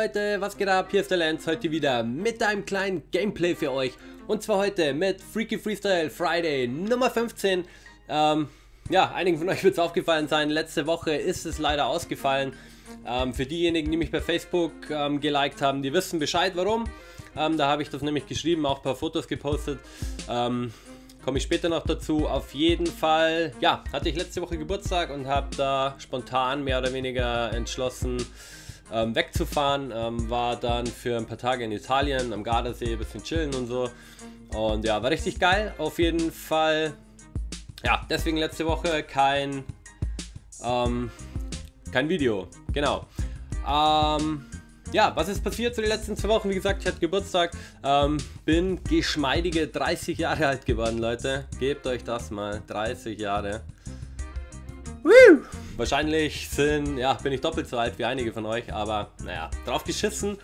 Leute, was geht ab? Hier ist der Lance, heute wieder mit einem kleinen Gameplay für euch. Und zwar heute mit Freaky Freestyle Friday Nummer 15. Ja, einigen von euch wird es aufgefallen sein, letzte Woche ist es leider ausgefallen. Für diejenigen, die mich bei Facebook geliked haben, die wissen Bescheid warum. Da habe ich das nämlich geschrieben, auch ein paar Fotos gepostet. Komme ich später noch dazu. Auf jeden Fall, ja, hatte ich letzte Woche Geburtstag und habe da spontan mehr oder weniger entschlossen wegzufahren. War dann für ein paar Tage in Italien, am Gardasee, ein bisschen chillen und so. Und ja, war richtig geil. Auf jeden Fall, ja, deswegen letzte Woche kein Video. Genau. Ja, was ist passiert zu den letzten 2 Wochen? Wie gesagt, ich hatte Geburtstag, bin geschmeidige 30 Jahre alt geworden, Leute. Gebt euch das mal, 30 Jahre. Woo! Wahrscheinlich bin ich doppelt so alt wie einige von euch, aber naja, drauf geschissen.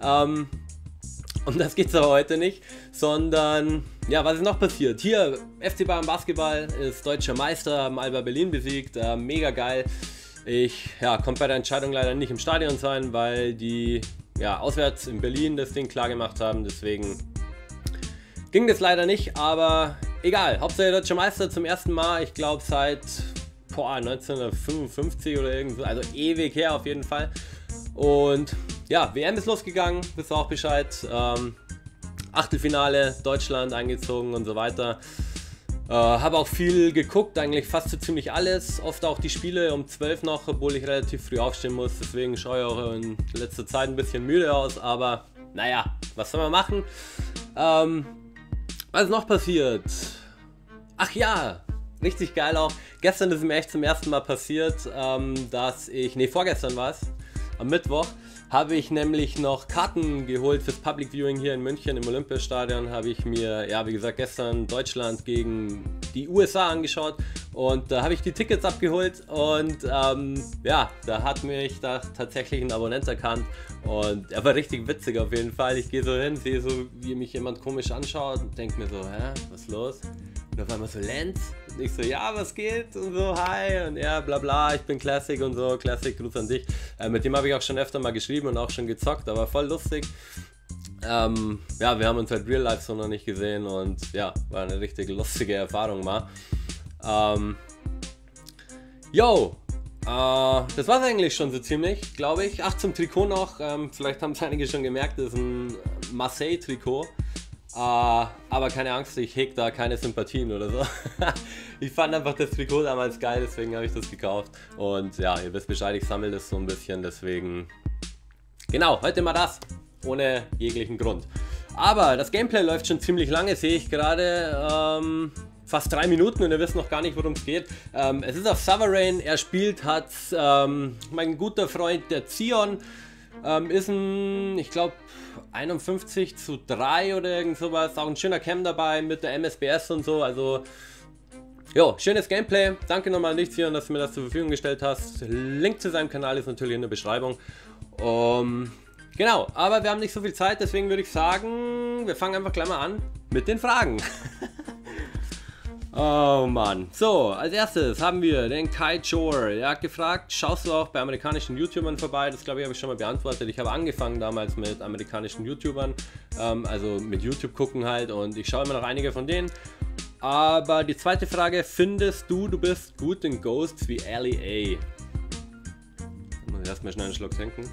Um das geht es aber heute nicht, sondern, ja, was ist noch passiert? Hier, FC Bayern Basketball ist deutscher Meister, haben Alba Berlin besiegt, mega geil. Ich konnte bei der Entscheidung leider nicht im Stadion sein, weil die auswärts in Berlin das Ding klar gemacht haben, deswegen ging das leider nicht, aber egal. Hauptsache deutscher Meister zum ersten Mal, ich glaube seit 1955 oder irgendwo, also ewig her auf jeden Fall. Und ja, WM ist losgegangen, wisst ihr auch Bescheid. Achtelfinale, Deutschland eingezogen und so weiter. Habe auch viel geguckt, eigentlich fast so ziemlich alles, oft auch die Spiele um 12 noch, obwohl ich relativ früh aufstehen muss, deswegen schaue ich auch in letzter Zeit ein bisschen müde aus, aber naja, was soll man machen? Was ist noch passiert? Ach ja, richtig geil auch, gestern ist mir echt zum ersten Mal passiert, vorgestern war es, am Mittwoch, habe ich nämlich noch Karten geholt fürs Public Viewing hier in München im Olympiastadion. Habe ich mir, wie gesagt, gestern Deutschland gegen die USA angeschaut und da habe ich die Tickets abgeholt und da hat mich da tatsächlich ein Abonnent erkannt und er war richtig witzig auf jeden Fall. Ich gehe so hin, sehe so, wie mich jemand komisch anschaut und denke mir so, hä, was ist los? Und auf einmal so, Lance? Und ich so, ja, was geht? Und so, hi. Und er, bla bla, ich bin Classic und so, Classic, Gruß an dich. Mit dem habe ich auch schon öfter mal geschrieben und auch schon gezockt, aber voll lustig. Wir haben uns halt real life so noch nicht gesehen und ja, war eine richtig lustige Erfahrung mal. Das war's eigentlich schon so ziemlich, glaube ich. Ach, zum Trikot noch, vielleicht haben es einige schon gemerkt, das ist ein Marseille-Trikot. Aber keine Angst, ich hege da keine Sympathien oder so. Ich fand einfach das Trikot damals geil, deswegen habe ich das gekauft. Und ja, ihr wisst Bescheid, ich sammle das so ein bisschen, deswegen... Genau, heute mal das, ohne jeglichen Grund. Aber das Gameplay läuft schon ziemlich lange, sehe ich gerade. Fast 3 Minuten und ihr wisst noch gar nicht, worum es geht. Es ist auf Sovereign, er spielt, mein guter Freund, der Zion. Ist ein, ich glaube, 51:3 oder irgend sowas. Auch ein schöner Cam dabei mit der MSBS und so. Also, jo, schönes Gameplay. Danke nochmal an dich, Zion, dass du mir das zur Verfügung gestellt hast. Link zu seinem Kanal ist natürlich in der Beschreibung. Genau, aber wir haben nicht so viel Zeit, deswegen würde ich sagen, wir fangen einfach gleich mal an mit den Fragen. Oh Mann. So, als erstes haben wir den Kai Chor. Der hat gefragt, schaust du auch bei amerikanischen YouTubern vorbei? Das glaube ich habe ich schon mal beantwortet. Ich habe angefangen damals mit amerikanischen YouTubern, also mit YouTube gucken halt und ich schaue immer noch einige von denen. Aber die zweite Frage, findest du bist gut in Ghosts wie LEA? Muss ich erstmal schnell einen Schluck trinken.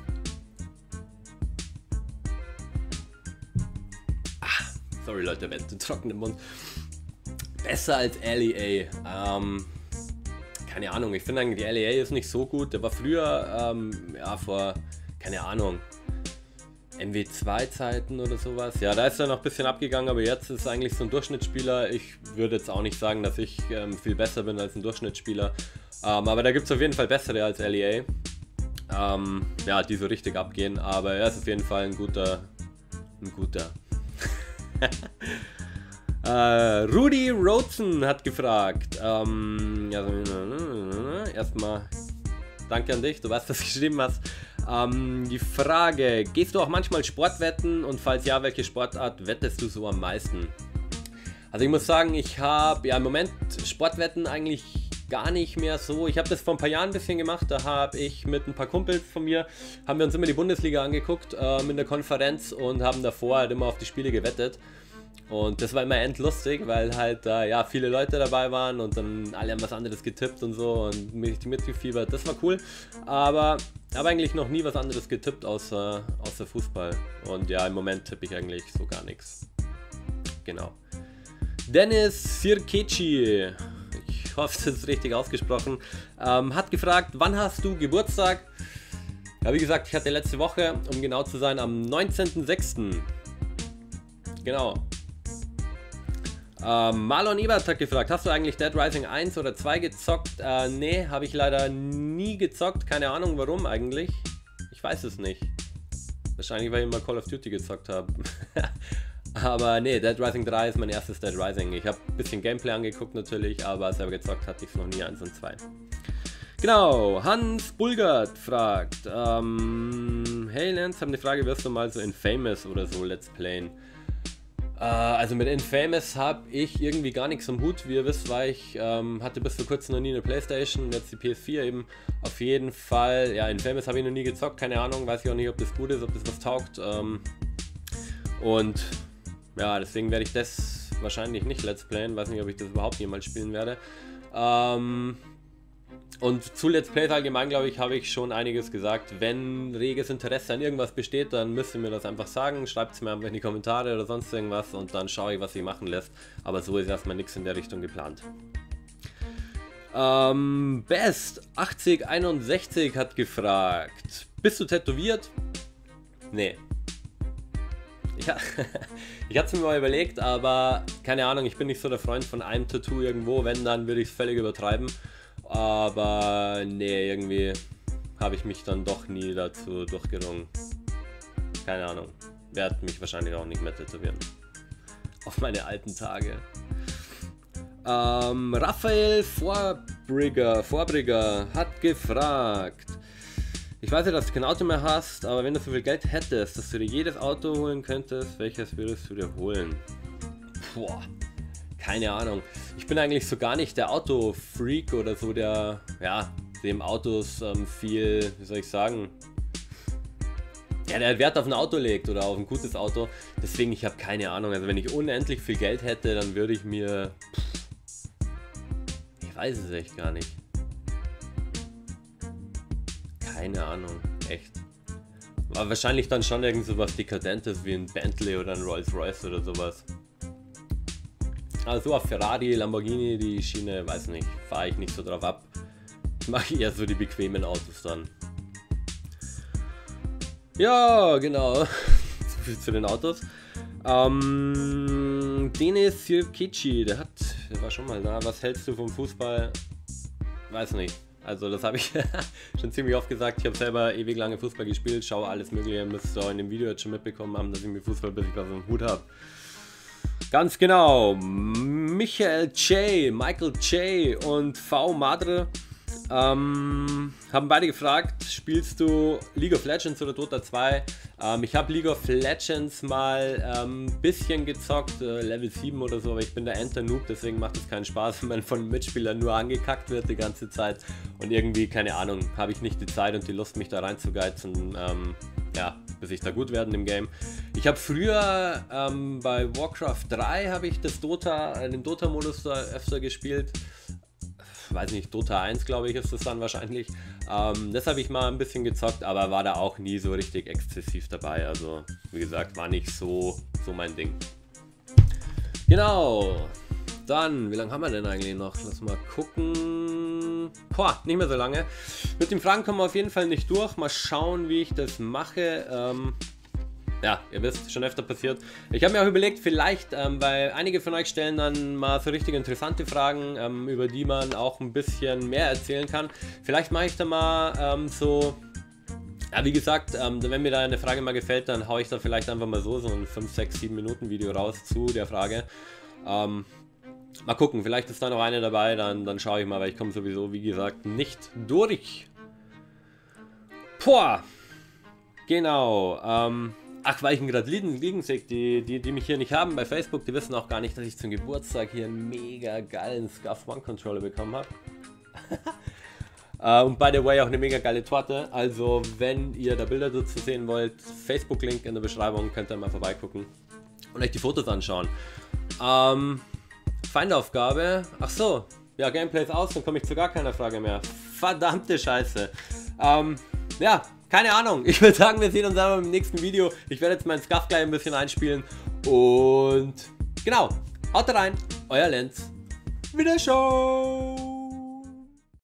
Sorry Leute, mit trockenem Mund. Besser als LEA. Keine Ahnung, ich finde eigentlich LEA ist nicht so gut. Der war früher, vor, keine Ahnung, MW2 Zeiten oder sowas. Ja, da ist er noch ein bisschen abgegangen, aber jetzt ist eigentlich so ein Durchschnittsspieler. Ich würde jetzt auch nicht sagen, dass ich viel besser bin als ein Durchschnittsspieler. Aber da gibt es auf jeden Fall bessere als LEA. Die so richtig abgehen. Aber er ist auf jeden Fall ein guter. Rudi Rotzen hat gefragt, erstmal danke an dich, du weißt, was du geschrieben hast. Die Frage, gehst du auch manchmal Sportwetten und falls ja, welche Sportart wettest du so am meisten? Also ich muss sagen, ich habe im Moment Sportwetten eigentlich gar nicht mehr so. Ich habe das vor ein paar Jahren ein bisschen gemacht. Da habe ich mit ein paar Kumpels von mir, haben wir uns immer die Bundesliga angeguckt in der Konferenz und haben davor halt immer auf die Spiele gewettet. Und das war immer endlustig, weil halt da ja viele Leute dabei waren und dann alle haben was anderes getippt und so und richtig mitgefiebert. Das war cool, aber habe eigentlich noch nie was anderes getippt außer Fußball. Und ja, im Moment tippe ich eigentlich so gar nichts. Genau. Dennis Sirkeci, ich hoffe, es ist richtig ausgesprochen, hat gefragt, wann hast du Geburtstag? Ja, wie gesagt, ich hatte letzte Woche, um genau zu sein, am 19.06. Genau. Marlon Ebert hat gefragt, hast du eigentlich Dead Rising 1 oder 2 gezockt? Nee, habe ich leider nie gezockt. Keine Ahnung warum eigentlich. Ich weiß es nicht. Wahrscheinlich, weil ich immer Call of Duty gezockt habe. Aber nee, Dead Rising 3 ist mein erstes Dead Rising. Ich habe ein bisschen Gameplay angeguckt natürlich, aber selber gezockt hatte ich es noch nie 1 und 2. Genau, Hans Bulgert fragt, hey Lance, habe eine Frage, wirst du mal so Infamous oder so Let's Playen? Also mit Infamous habe ich irgendwie gar nichts am Hut, wie ihr wisst, weil ich hatte bis vor kurzem noch nie eine Playstation und jetzt die PS4 eben. Auf jeden Fall, ja, Infamous habe ich noch nie gezockt, keine Ahnung, weiß ich auch nicht, ob das gut ist, ob das was taugt. Und ja, deswegen werde ich das wahrscheinlich nicht Let's Playen, weiß nicht, ob ich das überhaupt jemals spielen werde. Und zu Let's Plays allgemein, glaube ich, habe ich schon einiges gesagt. Wenn reges Interesse an irgendwas besteht, dann müsst ihr mir das einfach sagen. Schreibt es mir einfach in die Kommentare oder sonst irgendwas und dann schaue ich, was sich machen lässt. Aber so ist erstmal nichts in der Richtung geplant. Best 8061 hat gefragt, bist du tätowiert? Nee. Ich hatte es mir mal überlegt, aber keine Ahnung, ich bin nicht so der Freund von einem Tattoo irgendwo. Wenn, dann würde ich es völlig übertreiben. Aber nee, irgendwie habe ich mich dann doch nie dazu durchgerungen. Keine Ahnung. Werde mich wahrscheinlich auch nicht mehr tätowieren. Auf meine alten Tage. Raphael Vorbrigger hat gefragt. Ich weiß ja, dass du kein Auto mehr hast, aber wenn du so viel Geld hättest, dass du dir jedes Auto holen könntest, welches würdest du dir holen? Boah. Keine Ahnung. Ich bin eigentlich so gar nicht der Autofreak oder so, der, ja, dem Autos viel, wie soll ich sagen, ja, der Wert auf ein Auto legt oder auf ein gutes Auto. Deswegen, ich habe keine Ahnung. Also wenn ich unendlich viel Geld hätte, dann würde ich mir, ich weiß es echt gar nicht. Keine Ahnung, echt. Aber wahrscheinlich dann schon irgend so was Dekadentes wie ein Bentley oder ein Rolls-Royce oder sowas. Also auf Ferrari, Lamborghini, die Schiene, weiß nicht, fahre ich nicht so drauf ab. Ich mache eher so die bequemen Autos dann. Ja, genau. So viel zu den Autos. Denis Sirkeci, der war schon mal da. Was hältst du vom Fußball? Weiß nicht. Also das habe ich schon ziemlich oft gesagt. Ich habe selber ewig lange Fußball gespielt, schaue alles mögliche. Müsst ihr auch in dem Video jetzt schon mitbekommen haben, dass ich mit Fußball bis ich was am Hut habe. Ganz genau. Michael J und V Madre haben beide gefragt, spielst du League of Legends oder Dota 2? Ich habe League of Legends mal ein bisschen gezockt, Level 7 oder so, aber ich bin der Enter-Noob, deswegen macht es keinen Spaß, wenn man von Mitspielern nur angekackt wird die ganze Zeit. Und irgendwie, keine Ahnung, habe ich nicht die Zeit und die Lust, mich da reinzugeizen, ja, bis ich da gut werde im Game. Ich habe früher bei Warcraft 3 habe ich den Dota-Modus da öfter gespielt. Weiß nicht, Dota 1 glaube ich ist das dann wahrscheinlich. Das habe ich mal ein bisschen gezockt, aber war da auch nie so richtig exzessiv dabei. Also wie gesagt, war nicht so mein Ding. Genau. Dann, wie lange haben wir denn eigentlich noch? Lass mal gucken. Boah, nicht mehr so lange. Mit den Fragen kommen wir auf jeden Fall nicht durch. Mal schauen, wie ich das mache. Ja, ihr wisst, schon öfter passiert. Ich habe mir auch überlegt, vielleicht, weil einige von euch stellen dann mal so richtig interessante Fragen, über die man auch ein bisschen mehr erzählen kann. Vielleicht mache ich da mal so, ja wie gesagt, wenn mir da eine Frage mal gefällt, dann haue ich da vielleicht einfach mal so ein 5, 6, 7 Minuten Video raus zu der Frage. Mal gucken, vielleicht ist da noch eine dabei, dann schaue ich mal, weil ich komme sowieso, wie gesagt, nicht durch. Boah, genau, ach, weil ich gerade liegen sehe, die mich hier nicht haben bei Facebook, die wissen auch gar nicht, dass ich zum Geburtstag hier einen mega geilen SCUF One Controller bekommen habe. Und by the way auch eine mega geile Torte. Also wenn ihr da Bilder dazu sehen wollt, Facebook-Link in der Beschreibung, könnt ihr mal vorbeigucken und euch die Fotos anschauen. Feindaufgabe. Ach so, ja, Gameplay ist aus, dann komme ich zu gar keiner Frage mehr. Verdammte Scheiße. Ja, keine Ahnung. Ich würde sagen, wir sehen uns aber im nächsten Video. Ich werde jetzt meinen Scuff gleich ein bisschen einspielen. Und genau, haut rein, euer Lenz. Wiederschauen.